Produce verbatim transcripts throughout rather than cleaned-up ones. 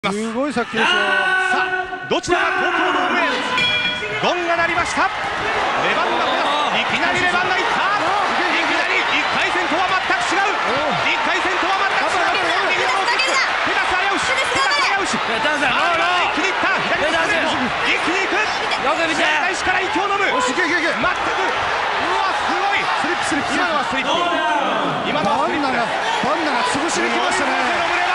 すごいさっきですよ。 さあどちらが東京ドームへ。ゴンが鳴りました。レバンガペダス、いきなりレバンガいった。いきなりいっかい戦とは全く違う。いっかい戦とは全く違う。右のキック、ペダス危うし、ペダス危うし。一気にいった。左のストレート、一気にいく。 よく見て。 開始から息を飲む。 よし、いけいけいけ。 全く、うわすごい。スリップスリップ。今のはスリップ。今のはスリップ。 バンナがバンナが潰しに来ましたね。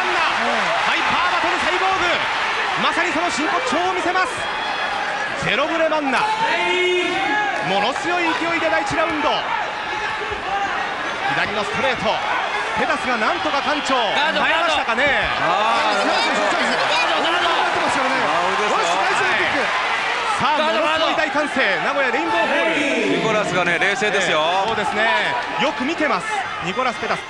まさにその真骨頂を見せます。ゼロブレマンナ、もの強い勢いでだいいちラウンド、左のストレート、ペダスがなんとか館長耐えましたかね。さあものすごい大歓声、名古屋レインボーホール。 ニコラスがね冷静ですよ、 えー、そうですね、よく見てますニコラス・ペダス。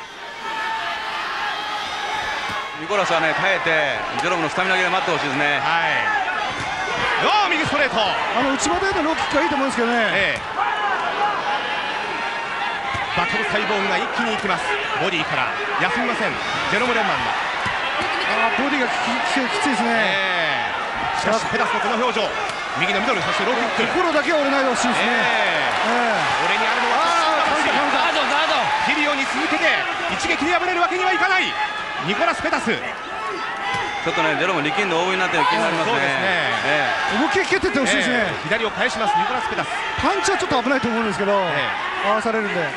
ニコラスはね耐えてジェロムのスタミナ切れ待ってほしいですね。 はい。おー右ストレート、 あの内股でのローキックはいいと思うんですけどね、 ええ、バトルサイボーグが一気にいきます。ボディから休みませんジェロム・レンマンだ。 あボディがきついきついですね、 えー、しかしペダスのこの表情、右のミドル、そしてローキック、 心だけは折れないでほしいですね、 えー、俺にあるのはガードガードキリオに続けて一撃で敗れるわけにはいかないニコラス・ペダス。 ちょっとねジェロム力んで大食いになってる気になりますね。 そうですね、 え思いっきり蹴ってってほしいですね、 えー、左を返しますニコラス・ペダス。 パンチはちょっと危ないと思うんですけど、 え合わされるんで、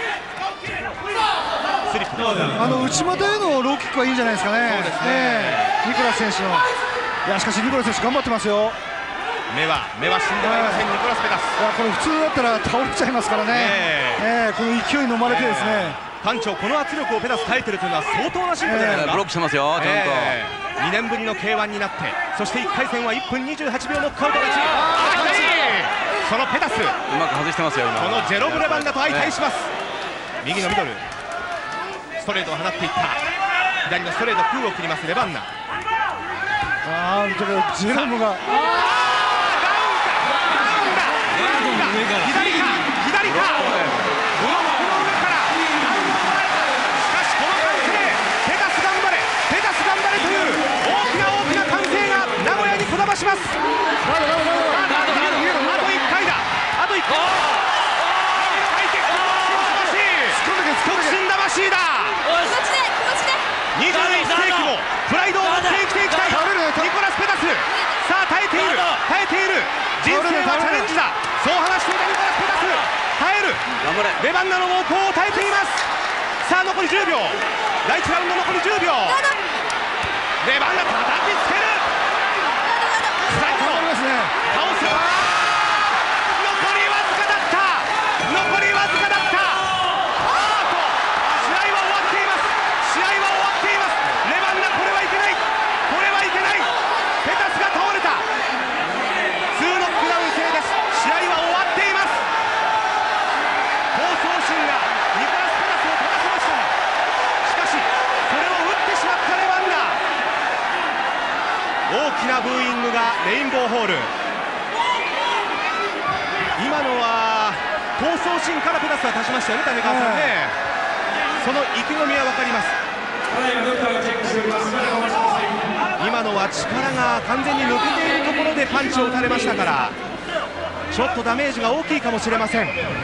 スリップ、 あの内股へのローキックはいいんじゃないですかね。 そうですね、 えー、ニコラス選手の、いやしかしニコラス選手頑張ってますよ。 目は目は死んでまいりません、ニコラス・ペダス。 いやこれ普通だったら倒れちゃいますからね、 ええー、この勢いに飲まれてですね、 館長、この圧力をペダス耐えているというのは相当な進歩じゃないですか。 ブロックしてますよ、ちゃんと、 えー、にねんぶりの ケーワン になって、そしていっかい戦はいっぷんにじゅうはちびょうノックアウト勝ち。そのペダス、うまく外してますよ今。 このジェロブレバンダと相対します。右のミドルストレートを放っていった。左のストレート空を切りますレバンナ。 あージェロムが左か左かブロックの上から、しかしこの歓声、ペダス頑張れペダス頑張れという大きな大きな歓声が名古屋にこだまします。あといっかいだ、あといっかい、極真魂だ。にじゅういっせいきもプライドを持って生きていきたいニコラス・ペダス。さあ耐えている耐えている、人生はチャレンジだ、そう話していたニコラス・ペダス。耐えるレバンナの猛攻を耐えています。さあ残りじゅうびょう、だいいちラウンド残りじゅうびょう、レバンナ叩きつける、スライド倒す、残りわずかだった、残りわずかだった。あーっと試合は終わっています、試合は終わっています。レバンナこれはいけない、これはいけない、ペタスが倒れた、ツーノックダウン制です。試合は終わっています。闘争心がニコラス・ペダスを正しました。しかしそれを打ってしまったレバンナ。大きなブーイングがレインボーホール。今のは闘争心からペダスは足しましたよね、谷川さんね。その意気込みは分かります。今のは力が完全に抜けているところでパンチを打たれましたから、ちょっとダメージが大きいかもしれません。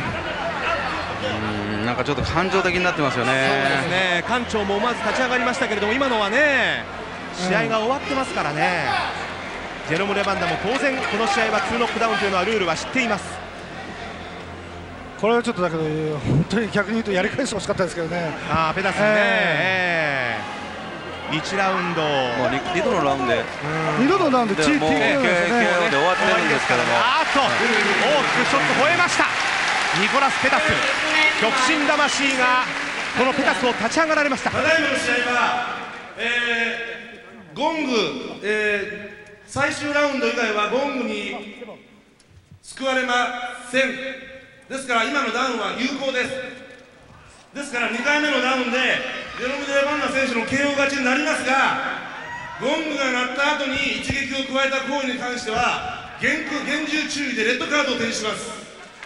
うんなんかちょっと感情的になってますよね。 そうですね、館長も思わず立ち上がりましたけれども、今のはね試合が終わってますからね、うん、ジェロム・レバンダも当然この試合はツーノックダウンというのはルールは知っています。 これはちょっとだけど本当に逆に言うとやり返してほしかったですけどね。 あペダスね、えーえー、いちラウンドもうにどのラウンドでにどのラウンド ティーケーオーで終わってるんですけども、 あーっと大きくちょっと吠えましたニコラス・ペダス。極真魂がこのペダスを立ち上がられました。 ただいまの試合は、えー、ゴング、えー、最終ラウンド以外はゴングに救われません。ですから今のダウンは有効です。ですからにかいめのダウンでジェロム・レバンナ選手の ケーオー 勝ちになりますが、ゴングが鳴った後に一撃を加えた行為に関しては厳厳重注意でレッドカードを提示します。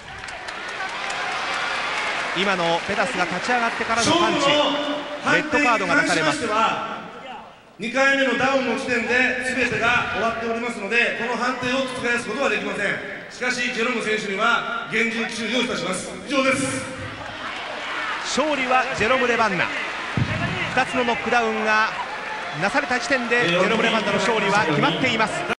今のペダスが立ち上がってからのパンチ、レッドカードが出されます。 にかいめのダウンの時点で全てが終わっておりますので、この判定を覆すことはできません。しかしジェロム選手には厳重注意をいたします。以上です。 勝利はジェロム・レバンナ。ふたつのノックダウンがなされた時点でジェロム・レバンナの勝利は決まっています。